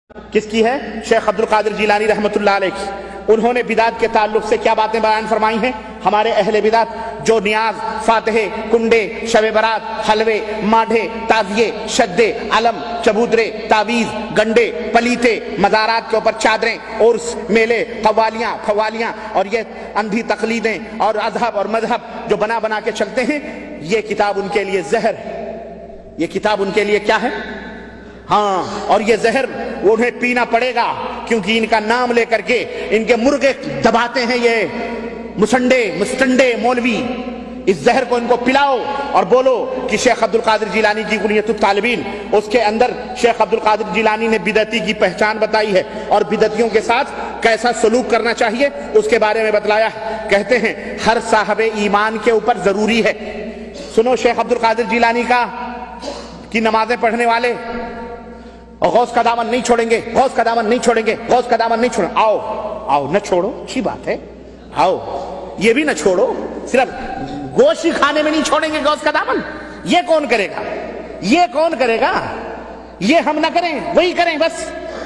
کس کی ہے؟ شیخ عبد القادر جیلانی رحمۃ اللہ علیہ کی۔ انہوں نے بدعت کے تعلق سے کیا باتیں بیان فرمائی ہیں؟ ہمارے اہل بدعت جو نیاز، فاتحے، کنڈے، شب برات، حلوے، ماڈھے، تعزیے، شدے، علم، چبودرے، تعویذ، گنڈے، پلیتے، مزارات کے اوپر چادریں، عرس، میلے، قوالیاں، فوالیاں اور یہ اندھی تقلیدیں اور اذہب اور مذہب جو بنا بنا کے چلتے ہیں، یہ کتاب ان کے لیے زہر ہے۔ یہ کتاب ان کے لیے کیا ہے؟ ہاں، اور یہ زہر انہیں پینا پڑے گا، کیونکہ ان کا نام لے کر کے ان کے مرغے دباتے ہیں یہ مستنڈے مولوی۔ اس زہر کو ان کو پلاؤ اور بولو کہ شیخ عبد القادر جیلانی کی کنیت الطالبین، اس کے اندر شیخ عبد القادر جیلانی نے بدعتی کی پہچان بتائی ہے اور بدعتیوں کے ساتھ کیسا سلوک کرنا چاہیے اس کے بارے میں بتلایا ہے۔ کہتے ہیں ہر صاحب ایمان کے اوپر ضروری ہے۔ سنو، شیخ عبد القادر جیلانی کی نمازیں پڑھنے والے اور غوث کا دامن نہیں چھوڑیں گے، غوث کا دامن نہیں چھوڑیں گے، غوث کا دامن نہیں چھوڑیں۔ آؤ نہ چھوڑو، اچھی بات ہے، آؤ یہ بھی نہ چھوڑو، صرف گوشت کھانے میں نہیں چھوڑیں گے غوث کا دامن۔ یہ کون کرے گا؟ یہ کون کرے گا؟ یہ ہم نہ کریں، وہی کریں بس۔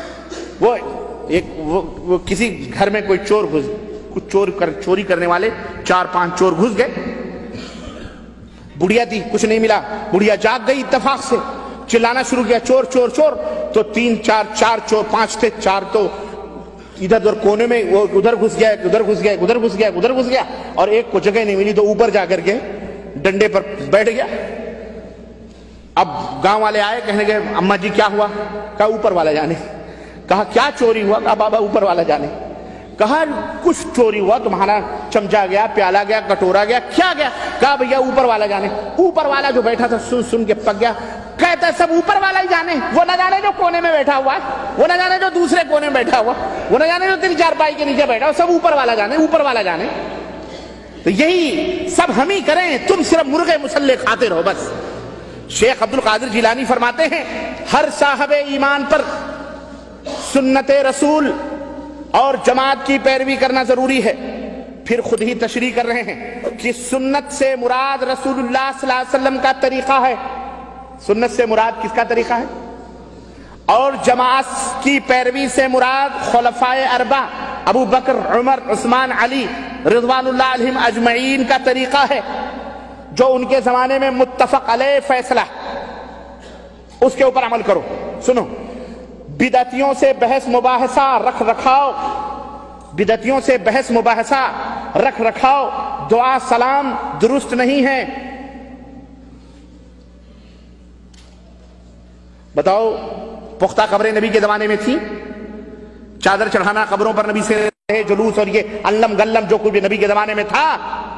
وہ کسی گھر میں کوئی چوری کرنے والے 4-5 چور گھس گئے، بڑھیا تھی، کچھ نہیں ملا، بڑھیا جاگ گئی اتفاق سے، چلانا شروع کیا چور چور چور، تو 3-4 چور، 5 تھے، 4 تو ادھر ادھر کونے میں، وہ ادھر گھس گیا، ادھر گھس گیا، ادھر گھس گیا، ادھر گھس گیا، اور ایک کو جگہ نہیں ملی تو اوپر جا کر کے ڈنڈے پر بیٹھ گیا۔ اب گاؤں والے آئے، کہنے گے اماں جی کیا ہوا؟ کہا اوپر والا جانے۔ کہا کیا چوری ہوا؟ کہا بابا اوپر والا جانے۔ کہا کچھ چوری ہوا، تمہارا چمچا گیا، پیالہ گیا، کٹورا گیا، کیا گیا؟ کہا بھیا اوپر والا جانے۔ اوپر والا جو بیٹھا تھا سن کے پک گیا، کہتا ہے سب اوپر والا ہی جانے، وہ نہ جانے جو کونے میں بیٹھا ہوا ہے، وہ نہ جانے جو دوسرے کونے میں بیٹھا ہوا، وہ نہ جانے جو تیری چارپائی کے نیچے بیٹھا ہوا، سب اوپر والا جانے، اوپر والا جانے۔ تو یہی سب ہم ہی کریں، تم صرف مرغے مسلے کھاتے رہو بس۔ شیخ عبد القادر جیلانی فرماتے ہیں ہر صاحب ایمان پر سنت رسول اور جماعت کی پیروی کرنا ضروری ہے۔ پھر خود ہی تشریح کر رہے ہیں کہ سنت سے مراد رسول اللہ صلی اللہ علیہ وسلم کا طریقہ ہے۔ سنت سے مراد کس کا طریقہ ہے؟ اور جماعت کی پیروی سے مراد خلفائے اربعہ ابو بکر، عمر، عثمان، علی رضوان اللہ علیہم اجمعین کا طریقہ ہے، جو ان کے زمانے میں متفق علیہ فیصلہ، اس کے اوپر عمل کرو۔ سنو، بدعتیوں سے بحث مباحثہ رکھ رکھاؤ، بدعتیوں سے بحث مباحثہ رکھ رکھاؤ، دعا سلام درست نہیں ہے۔ بتاؤ، پختہ قبریں نبی کے زمانے میں تھی؟ چادر چڑھانا قبروں پر نبی سے رہے، جلوس اور یہ علم گلم جو کچھ بھی نبی کے زمانے میں تھا؟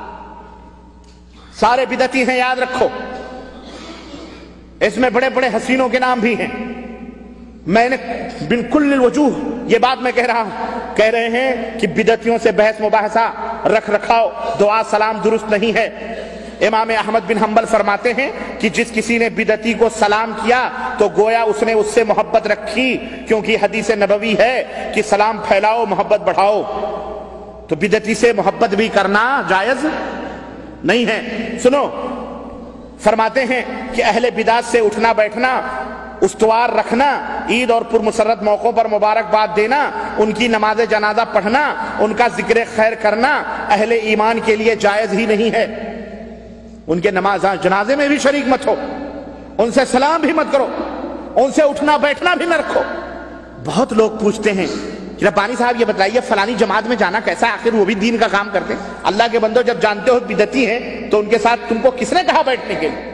سارے بدعتی ہیں، یاد رکھو۔ اس میں بڑے بڑے حسینوں کے نام بھی ہیں۔ میں نے بالکل الوجوہ یہ بات میں کہہ رہا ہوں، کہہ رہے ہیں کہ بدعتیوں سے بحث مباحثہ رکھ رکھاؤ، دعا سلام درست نہیں ہے۔ امام احمد بن حنبل فرماتے ہیں کہ جس کسی نے بدعتی کو سلام کیا تو گویا اس نے اس سے محبت رکھی، کیونکہ حدیث نبوی ہے کہ سلام پھیلاؤ، محبت بڑھاؤ۔ تو بدعتی سے محبت بھی کرنا جائز نہیں ہے۔ سنو، فرماتے ہیں کہ اہل بدعت سے اٹھنا بیٹھنا، استوار رکھنا، عید اور پرمسرت موقعوں پر مبارکباد دینا، ان کی نماز جنازہ پڑھنا، ان کا ذکر خیر کرنا اہل ایمان کے لیے جائز ہی نہیں ہے۔ ان کے نماز جنازے میں بھی شریک مت ہو، ان سے سلام بھی مت کرو، ان سے اٹھنا بیٹھنا بھی نہ رکھو۔ بہت لوگ پوچھتے ہیں کہ ربانی صاحب یہ بتائیے فلانی جماعت میں جانا کیسا ہے؟ آخر وہ بھی دین کا کام کرتے ہیں۔ اللہ کے بندو، جب جانتے ہو بدعتی ہیں تو ان کے ساتھ تم کو کس نے کہا بیٹھنے کے لیے؟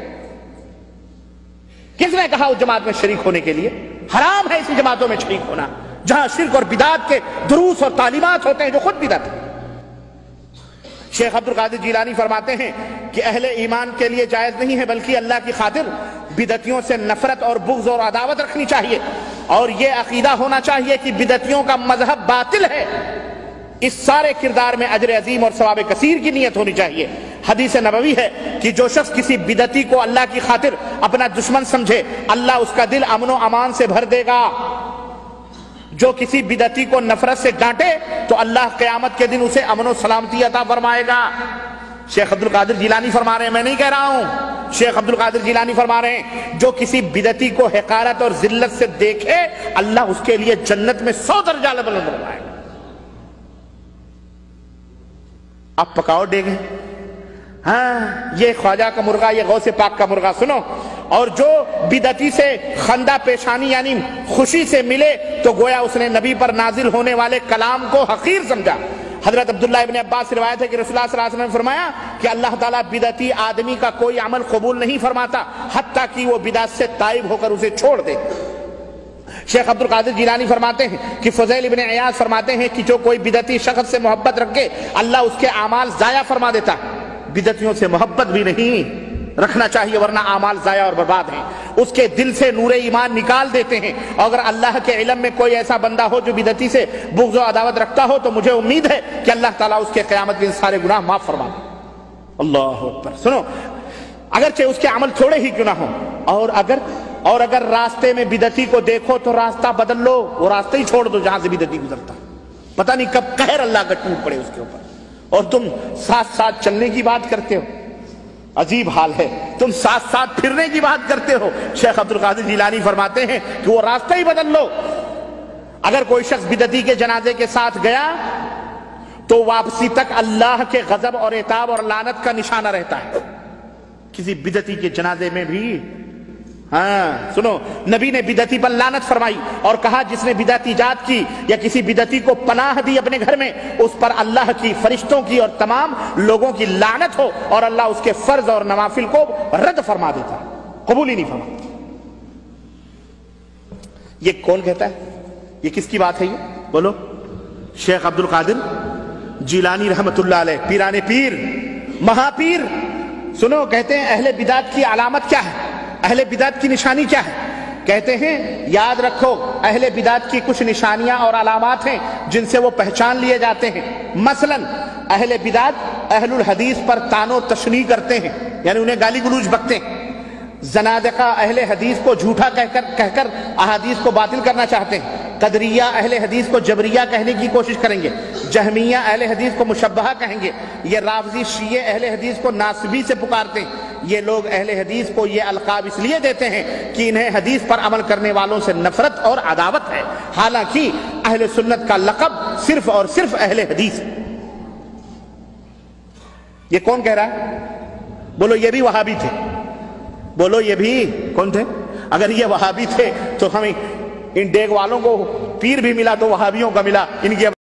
کس نے کہا اس جماعت میں شریک ہونے کے لیے؟ حرام ہے ایسی جماعتوں میں شریک ہونا جہاں شرک اور بدعت کے دروس اور تعلیمات ہوتے ہیں جو خود بدعت ہے۔ شیخ عبد القادر جیلانی فرماتے ہیں کہ اہل ایمان کے لیے جائز نہیں ہے، بلکہ اللہ کی خاطر بدعتیوں سے نفرت اور بغض اور عداوت رکھنی چاہیے، اور یہ عقیدہ ہونا چاہیے کہ بدعتیوں کا مذہب باطل ہے۔ اس سارے کردار میں اجر عظیم اور ثواب کثیر کی نیت ہونی چاہیے۔ حدیث نبوی ہے کہ جو شخص کسی بدعتی کو اللہ کی خاطر اپنا دشمن سمجھے، اللہ اس کا دل امن و امان سے بھر دے گا۔ جو کسی بدعتی کو نفرت سے ڈانٹے تو اللہ قیامت کے دن اسے امن و سلامتی عطا فرمائے گا۔ شیخ عبد القادر جیلانی فرما رہے ہیں، میں نہیں کہہ رہا ہوں، شیخ عبد القادر جیلانی فرما رہے ہیں جو کسی بدعتی کو حقارت اور ذلت سے دیکھے اللہ اس کے لیے جنت میں 100 درجہ بلند بنائے گا۔ اب پکاؤ ڈیگیں، ہاں یہ خواجہ کا مرغا، یہ غوث پاک کا مرغا سنو، اور جو بدعتی سے خندہ پیشانی یعنی خوشی سے ملے تو گویا اس نے نبی پر نازل ہونے والے کلام کو حقیر سمجھا۔ حضرت عبداللہ ابن عباس سے روایت ہے کہ رسول اللہ صلی اللہ علیہ وسلم نے فرمایا کہ اللہ تعالیٰ بدعتی آدمی کا کوئی عمل قبول نہیں فرماتا حتیٰ کہ وہ بدعت سے تائب ہو کر اسے چھوڑ دے۔ شیخ عبد القادر جیلانی فرماتے ہیں کہ فضیل ابن عیاض فرماتے ہیں کہ جو کوئی بدعتی شخص سے محبت رکھے اللہ اس کے اعمال ضائع فرما دیتا ہے۔ بدعتیوں سے محبت بھی نہیں رکھنا چاہیے ورنہ اعمال ضائع اور برباد ہیں، اس کے دل سے نور ایمان نکال دیتے ہیں۔ اور اگر اللہ کے علم میں کوئی ایسا بندہ ہو جو بدعتی سے بغض و عداوت رکھتا ہو تو مجھے امید ہے کہ اللہ تعالیٰ اس کے قیامت کے سارے گناہ معاف فرما دے۔ اللہ اکبر۔ سنو، اگرچہ اس کے عمل تھوڑے ہی کیوں نہ ہوں، اور اگر راستے میں بدعتی کو دیکھو تو راستہ بدل لو، وہ راستہ ہی چھوڑ دو جہاں سے بدعتی گزرتا، پتہ نہیں کب قہر اللہ کا ٹوٹ پڑے اس کے اوپر، اور تم ساتھ ساتھ چلنے کی بات کرتے ہو۔ عجیب حال ہے، تم ساتھ ساتھ پھرنے کی بات کرتے ہو۔ شیخ عبد القادر جیلانی فرماتے ہیں کہ وہ راستہ ہی بدل لو۔ اگر کوئی شخص بدعتی کے جنازے کے ساتھ گیا تو واپسی تک اللہ کے غضب اور عتاب اور لعنت کا نشانہ رہتا ہے۔ کسی بدعتی کے جنازے میں بھی سنو، نبی نے بدعتی پر لعنت فرمائی اور کہا جس نے بدعت ایجاد کی یا کسی بدعتی کو پناہ دی اپنے گھر میں اس پر اللہ کی، فرشتوں کی اور تمام لوگوں کی لعنت ہو، اور اللہ اس کے فرض اور نوافل کو رد فرما دیتا، قبول ہی نہیں فرماتا۔ یہ کون کہتا ہے؟ یہ کس کی بات ہے؟ یہ بولو۔ شیخ عبد القادر جیلانی رحمت اللہ علیہ، پیران پیر، مہا پیر۔ سنو، کہتے ہیں اہل بدعت کی علامت کیا ہے، اہل بدعت کی نشانی کیا ہے؟ کہتے ہیں یاد رکھو اہل بدعت کی کچھ نشانیاں اور علامات ہیں جن سے وہ پہچان لیے جاتے ہیں۔ مثلا اہل بدعت اہل الحدیث پر طعن و تشنیع کرتے ہیں، یعنی انہیں گالی گلوچ بکتے ہیں۔ زنادقہ اہل حدیث کو جھوٹا کہہ کر احادیث کو باطل کرنا چاہتے ہیں۔ قدریہ اہل حدیث کو جبریہ کہنے کی کوشش کریں گے۔ جہمیہ اہل حدیث کو مشبہہ کہیں گے۔ یہ رافضی شیعہ اہل حدیث کو ناصبی سے پکارتے ہیں۔ یہ لوگ اہل حدیث کو یہ القاب اس لیے دیتے ہیں کہ انہیں حدیث پر عمل کرنے والوں سے نفرت اور عداوت ہے، حالانکہ اہل سنت کا لقب صرف اور صرف اہل حدیث ہے۔ یہ کون کہہ رہا ہے؟ بولو یہ بھی وہابی تھے، بولو یہ بھی کون تھے؟ اگر یہ وہابی تھے تو ہمیں ان ڈیگ والوں کو پیر بھی ملا تو وہابیوں کا ملا، ان کی